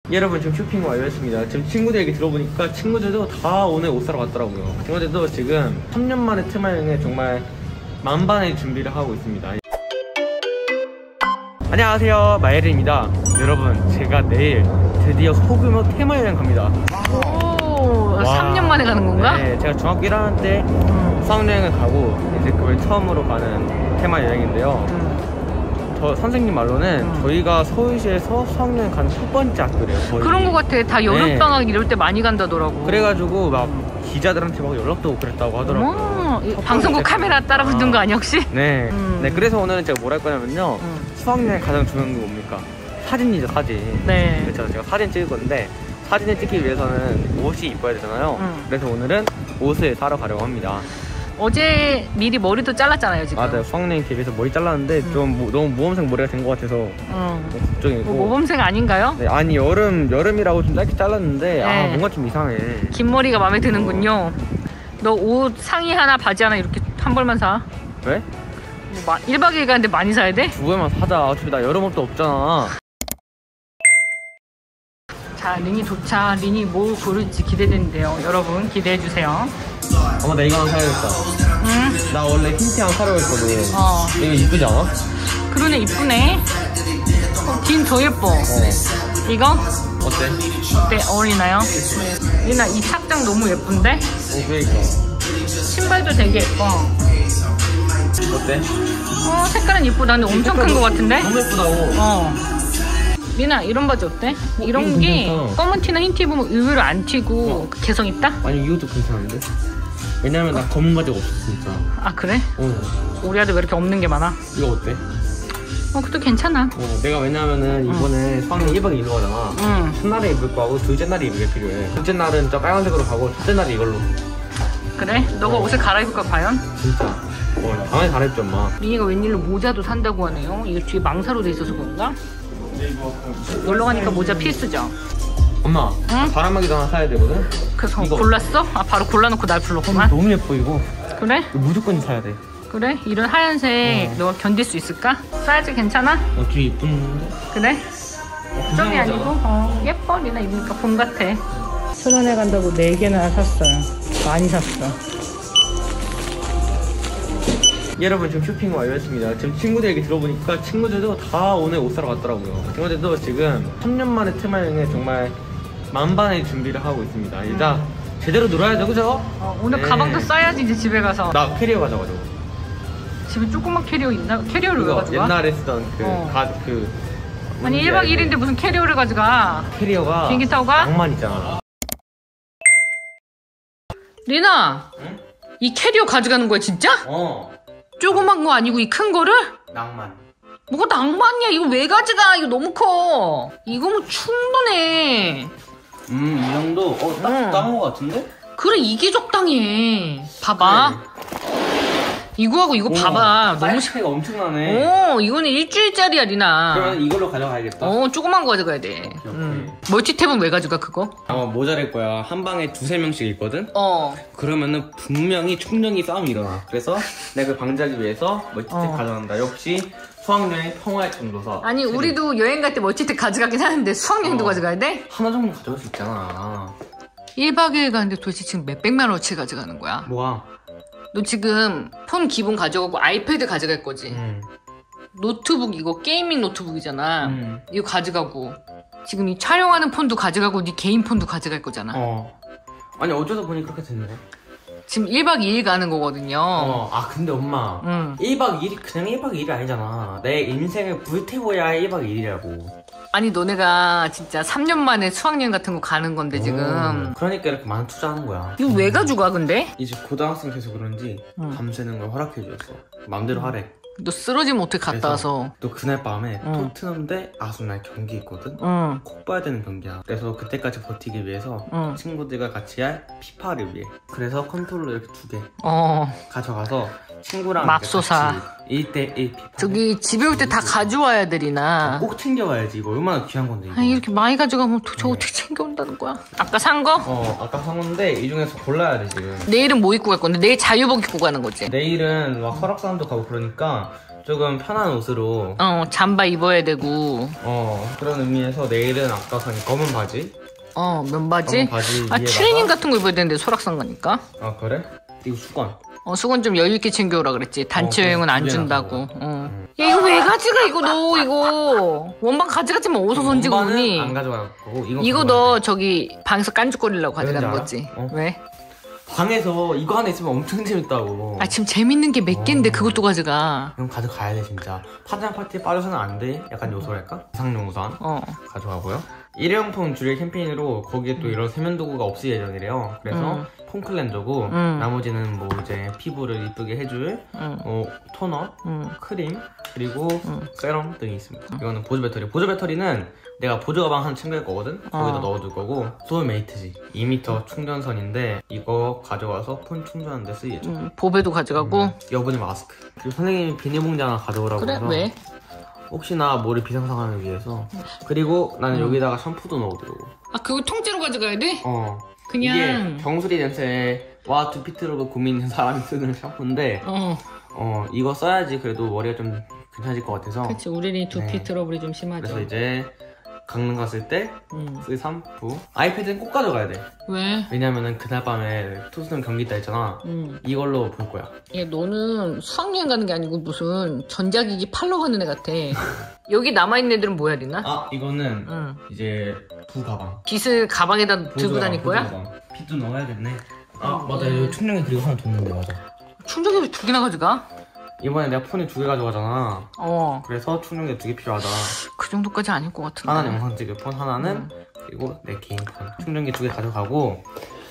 여러분 지금 쇼핑 완료했습니다. 지금 친구들 얘기 들어보니까 친구들도 다 오늘 옷 사러 갔더라고요. 친구들도 지금 3년 만에 테마여행에 정말 만반의 준비를 하고 있습니다. 안녕하세요, 마예린입니다. 여러분, 제가 내일 드디어 소규모 테마여행 갑니다. 오, 3년 만에 가는 건가? 네, 제가 중학교 1학년 때 수학여행을 가고 이제 그걸 처음으로 가는 테마여행인데요. 저 선생님 말로는 저희가 서울시에서 수학여행 가는 첫 번째 학교래요. 거의. 그런 거 같아. 다 여름방학 이럴 때 많이 간다더라고. 그래가지고 막 기자들한테 막 연락도 오고 그랬다고 하더라고요. 방송국 카메라 따라 붙는 거 아니야 혹시? 네. 네, 그래서 오늘은 제가 뭘 할 거냐면요. 수학여행 가장 중요한 게 뭡니까? 사진이죠, 사진. 네. 그렇죠. 제가 사진 찍을 건데 사진을 찍기 위해서는 옷이 이뻐야 되잖아요. 그래서 오늘은 옷을 사러 가려고 합니다. 어제 미리 머리도 잘랐잖아요 지금. 맞아요. 수학여행 대비해서 머리 잘랐는데 좀 너무 모범생 머리가 된 것 같아서 걱정이고. 뭐 모범생 아닌가요? 네, 아니 여름이라고 좀 짧게 잘랐는데 네. 아 뭔가 좀 이상해. 긴 머리가 마음에 드는군요. 너 옷 상의 하나 바지 하나 이렇게 한 벌만 사. 왜? 뭐 1박 2일 가는데 많이 사야 돼? 두 벌만 사자. 어차피 나 여름 옷도 없잖아. 자, 린이 도착. 린이 뭘 고를지 기대되는데요. 여러분 기대해주세요. 어머, 나 이거 하나 사야겠다. 응? 나 원래 흰티 하나 사려고 했거든. 이거 이쁘지 않아? 그러네, 이쁘네. 딘 더 예뻐. 이거? 어때? 어때? 어울리나요? 리나 이 착장 너무 예쁜데? 그러니까. 신발도 되게 예뻐. 어때? 색깔은 예쁘다. 근데 엄청 큰 거 같은데? 너무 예쁘다고. 리나 이런 바지 어때? 이런 게 괜찮다. 검은 티나 흰 티 입으면 의외로 안 튀고 개성 있다? 아니 이것도 괜찮은데? 왜냐면 나 검은 바지가 없어 진짜. 아 그래? 우리 아들 왜 이렇게 없는 게 많아? 이거 어때? 그것도 괜찮아. 내가 왜냐면은 이번에 수학여행 1박 2일 가잖아. 첫날에 입을 거하고 둘째 날에 입을 게 필요해. 둘째 날은 저 빨간색으로 가고 첫째 날에 이걸로. 그래? 너가 옷을 갈아입을 거야 과연? 진짜. 당연히 갈아입죠 엄마. 민이가 웬일로 모자도 산다고 하네요. 이거 뒤에 망사로 돼 있어서 그런가? 놀러 가니까 모자 필수죠. 엄마, 응? 바람막이도 하나 사야 되거든? 그래서 이거. 골랐어? 아 바로 골라놓고 날 불렀구만. 너무 예뻐 이거. 그래? 이거 무조건 사야 돼. 그래? 이런 하얀색 너가 견딜 수 있을까? 사이즈 괜찮아? 뒤에 이쁜데? 그래? 점이 아니고 예뻐. 리나 입으니까 봄 같아. 천원에 간다고 4개나 샀어요. 많이 샀어. 여러분 지금 쇼핑 완료했습니다. 지금 친구들 얘기 들어보니까 친구들도 다 오늘 옷 사러 갔더라고요. 친구들도 지금 3년 만에 테마여행에 정말 만반의 준비를 하고 있습니다. 일단 제대로 놀아야죠, 그죠? 오늘 네. 가방도 싸야지 이제 집에 가서. 나 캐리어 가져가지고. 집에 조그만 캐리어 있나? 캐리어를 왜 가져가? 옛날에 쓰던 아니 1박 2일인데 무슨 캐리어를 가져가? 캐리어가 비행기 타고 가? 낭만 있잖아. 리나! 응? 이 캐리어 가져가는 거야 진짜? 조그만 거 아니고 이 큰 거를? 낭만. 뭐가 낭만이야? 이거 왜 가져가? 이거 너무 커. 이거 뭐 충분해. 이 정도? 딱 거 같은데? 그래 이게 적당해. 봐봐. 이거하고 이거 봐봐. 너무 차이가 엄청나네. 이거는 일주일짜리야 리나. 그러면 이걸로 가져가야겠다. 조그만 거 가져가야 돼. 멀티탭은 왜 가져가 그거? 아마 모자랄 거야. 한 방에 2~3명씩 있거든? 그러면은 분명히 총력이 싸움이 일어나. 그래서 내가 그걸 방지하기 위해서 멀티탭 가져간다. 역시 수학여행 평화의 전도사. 아니 우리도 여행 갈 때 멀티탭 가져가긴 하는데 수학여행도 가져가야 돼? 하나 정도 가져갈 수 있잖아. 1박 2일 가는데 도대체 지금 몇백만 원어치 가져가는 거야? 뭐야? 너 지금 폰 기본 가져가고 아이패드 가져갈 거지? 노트북 이거 게이밍 노트북이잖아. 이거 가져가고 지금 이 촬영하는 폰도 가져가고 네 개인 폰도 가져갈 거잖아. 아니 어쩌다 보니 그렇게 됐네. 지금 1박 2일 가는 거거든요. 근데 엄마 1박 2일이 그냥 1박 2일이 아니잖아. 내 인생을 불태워야 1박 2일이라고. 아니 너네가 진짜 3년 만에 수학여행 같은 거 가는 건데 지금. 그러니까 이렇게 많이 투자하는 거야. 이거 왜 가져가 근데? 이제 고등학생 돼서 그런지 밤새는 걸 허락해줬어. 맘대로 하래. 너 쓰러지면 어떻게 갔다 와서. 또 그날 밤에 토트넘 대 아스날 경기 있거든? 꼭 봐야 되는 경기야. 그래서 그때까지 버티기 위해서 친구들과 같이 할 피파를 위해. 그래서 컨트롤러 이렇게 2개 가져가서 친구랑 맙소사 1대1 피파. 저기 집에 올 때 다 가져와야 되리나. 꼭 챙겨와야지. 이거 얼마나 귀한 건데 이거. 아니 이렇게 많이 가져가면 도대체 어떻게 챙겨온다는 거야? 아까 산 거? 아까 산 건데 이 중에서 골라야 돼 지금. 내일은 뭐 입고 갈 건데? 내일 자유복 입고 가는 거지? 내일은 막 설악산도 가고 그러니까 조금 편한 옷으로 잠바 입어야 되고 그런 의미에서 내일은 아까 산 검은 바지 면바지? 검은 바지 위에다가 트레이닝 같은 거 입어야 되는데 설악산 가니까. 아 그래? 이거 수건 수건 좀 여유있게 챙겨오라 그랬지. 단체 여행은 안 준다고. 야, 이거 왜 가져가, 이거 너, 이거. 원반 가져갔지만 어디서 던지고 오니? 안 가져갈 거고, 이거 너 저기 방에서 깐죽거리려고 가져가는 거지. 왜? 방에서 이거 하나 있으면 엄청 재밌다고. 지금 재밌는 게 몇 개인데 그것도 가져가. 그럼 가져가야 돼, 진짜. 파장 파티에 빠져서는 안 돼. 약간 요소랄까? 이상용 우산 가져가고요. 일회용품 줄일 캠페인으로 거기에 또 이런 세면도구가 없을 예정이래요. 그래서 폼 클렌저고 나머지는 뭐 이제 피부를 이쁘게 해줄 토너, 크림, 그리고 세럼 등이 있습니다. 이거는 보조 배터리. 보조 배터리는 내가 보조 가방 하나 챙길 거거든? 거기다 넣어둘 거고 소울메이트지 2m 충전선인데 이거 가져가서 폰 충전하는 데 쓰일 예정. 보배도 가져가고 여분의 마스크. 그리고 선생님이 비닐봉지 하나 가져오라고 그래? 해서 왜? 혹시나 머리 비상상황을 위해서. 그리고 나는 여기다가 샴푸도 넣어두려고. 그거 통째로 가져가야 돼? 이게 그냥 정수리 냄새와 두피트로도 고민있는 사람이 쓰는 샴푸인데 이거 써야지 그래도 머리가 좀 괜찮아질 것 같아서. 그치, 우리는 두피 네. 트러블이 좀 심하죠. 그래서 이제 강릉 갔을 때 쓸 샴푸. 아이패드는 꼭 가져가야 돼. 왜? 왜냐면은 그날 밤에 투수는 경기 있다 했잖아. 이걸로 볼 거야. 야, 너는 수학여행 가는 게 아니고 무슨 전자기기 팔러 가는 애 같아. 여기 남아있는 애들은 뭐야, 리나? 이거는 이제 부 가방. 빗을 가방에다 들고 다닐 거야? 빗도 넣어야겠네. 맞아. 여기 충전기 그리고 하나 뒀는데 맞아. 충전기 2개나 가져가? 이번에 내가 폰에 2개 가져가잖아. 그래서 충전기 2개 필요하다. 그 정도까지 아닐 것 같은데. 하나는 영상 찍을 폰, 하나는 그리고 내 개인 폰. 충전기 2개 가져가고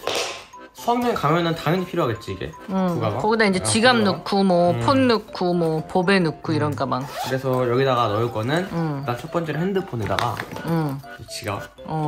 수학여행 가면은 당연히 필요하겠지 이게. 부가방. 거기다 이제 지갑 넣고 뭐 폰 넣고 뭐 보배 넣고 이런 가방. 그래서 여기다가 넣을 거는 일단 첫 번째로 핸드폰에다가 지갑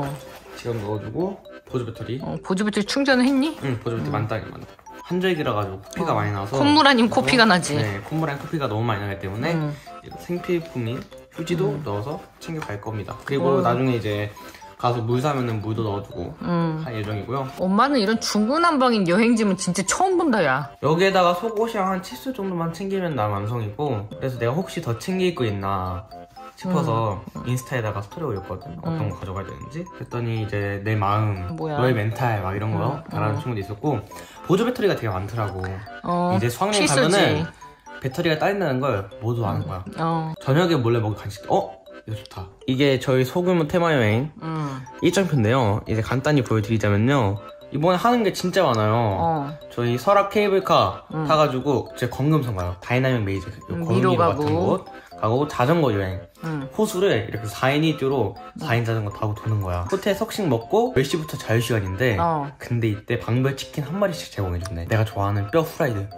넣어주고 보조 배터리. 보조 배터리 충전을 했니? 응, 보조 배터리 만땅이 많다. 한절기라 가지고 코피가 많이 나서 콧물 아니면 코피가 나지. 네, 콧물 아니면 코피가 너무 많이 나기 때문에 생필품인 휴지도 넣어서 챙겨갈 겁니다. 그리고 나중에 이제 가서 물 사면은 물도 넣어주고 할 예정이고요. 엄마는 이런 중구난방인 여행짐은 진짜 처음 본다, 야. 여기에다가 속옷이랑 한 칫솔 정도만 챙기면 난 완성이고. 그래서 내가 혹시 더 챙길 거 있나 싶어서 인스타에다가 스토리 올렸거든. 어떤 거 가져가야 되는지. 그랬더니 이제 내 마음, 너의 멘탈 막 이런 거 달아주는 친구도 있었고. 보조 배터리가 되게 많더라고. 이제 수학여행 가면은 배터리가 딸린다는 걸 모두 아는 거야. 저녁에 몰래 먹을 간식. 이거 좋다. 이게 저희 소규모 테마여행 일정표인데요. 이제 간단히 보여드리자면요. 이번에 하는 게 진짜 많아요. 저희 설악 케이블카 타가지고 제 건금성 가요. 다이나믹 메이저 미로 같은 곳 가고 자전거 여행. 호수를 이렇게 4인 1조로 4인 자전거 타고 도는 거야. 호텔 석식 먹고 10시부터 자유시간인데 근데 이때 방배 치킨 한 마리씩 제공해준대. 내가 좋아하는 뼈 후라이드.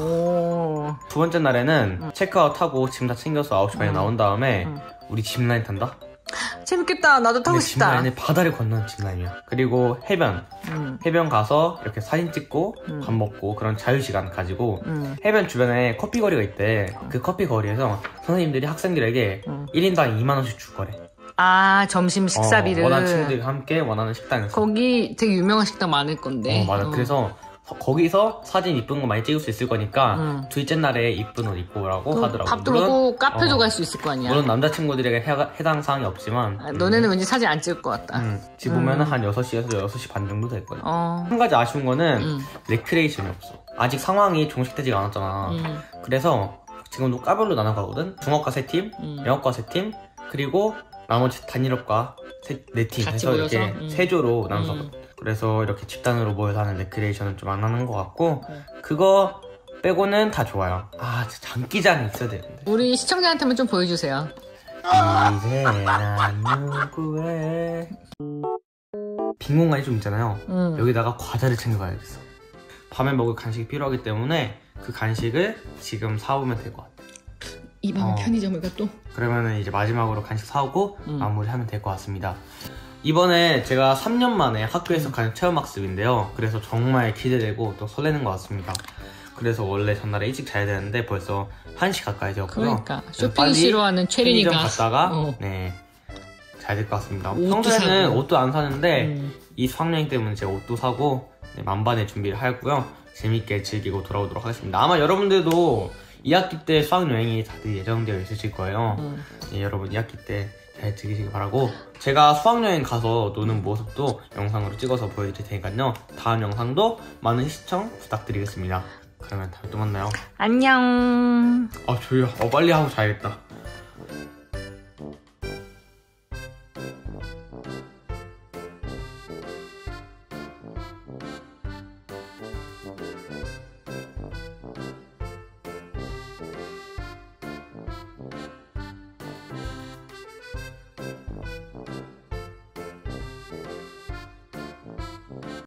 두 번째 날에는 체크아웃하고 짐 다 챙겨서 9시 반에 나온 다음에 우리 짚라인 탄다? 재밌겠다. 나도 타고 싶다. 짚라인에 바다를 건너는 짚라인이야. 그리고 해변 가서 이렇게 사진 찍고 밥 먹고 그런 자유시간 가지고 해변 주변에 커피 거리가 있대. 그 커피 거리에서 선생님들이 학생들에게 1인당 2만원씩 줄 거래. 점심 식사비를. 원하는 친구들과 함께 원하는 식당에서. 거기 되게 유명한 식당 많을 건데. 맞아. 그래서 거기서 사진 이쁜 거 많이 찍을 수 있을 거니까 둘째 날에 이쁜 옷 입고 오라고 하더라고. 밥도 먹고 카페도 갈 수 있을 거 아니야. 물론 남자친구들에게 해당 사항이 없지만 너네는 왠지 사진 안 찍을 것 같다. 지금 보면은 한 6시에서 6시 반 정도 될 거야. 한 가지 아쉬운 거는 레크레이션이 없어. 아직 상황이 종식되지가 않았잖아. 그래서 지금도 과별로 나눠가거든. 중학과 3팀, 영어과 3팀, 그리고 나머지 단일업과 4팀 해서 이렇게 3조로 나눠서 그래서 이렇게 집단으로 모여서 하는 레크레이션은 좀 안 하는 것 같고 그거 빼고는 다 좋아요. 진짜 장기자랑 있어야 되는데. 우리 시청자한테만 좀 보여주세요. 이제 난 누구의 빈 공간이 좀 있잖아요. 여기다가 과자를 챙겨가야겠어. 밤에 먹을 간식이 필요하기 때문에 그 간식을 지금 사오면 될 것 같아. 이 밤에 편의점을 가 또? 그러면은 이제 마지막으로 간식 사오고 마무리하면 될 것 같습니다. 이번에 제가 3년 만에 학교에서 가는 체험학습인데요. 그래서 정말 기대되고 또 설레는 것 같습니다. 그래서 원래 전날에 일찍 자야 되는데 벌써 1시 가까이 되었고요. 그러니까 쇼핑 싫어하는 체린이가 갔다가 자야 될 것 같습니다. 평소에는 옷도 안 사는데 이 수학여행 때문에 제가 옷도 사고 만반의 준비를 하고요. 재밌게 즐기고 돌아오도록 하겠습니다. 아마 여러분들도 2학기 때 수학여행이 다들 예정되어 있으실 거예요. 예, 여러분 2학기 때 잘 즐기시기 바라고, 제가 수학여행 가서 노는 모습도 영상으로 찍어서 보여드릴 테니까요. 다음 영상도 많은 시청 부탁드리겠습니다. 그러면 다음에 또 만나요. 안녕. 아 졸려. 빨리 하고 자야겠다.